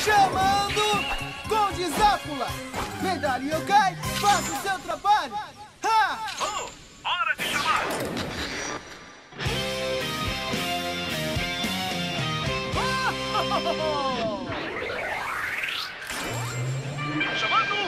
Chamando Conde Zápula! Medalha Yokai, faça o seu trabalho! Ha! Oh, hora de chamar! Oh! Chamando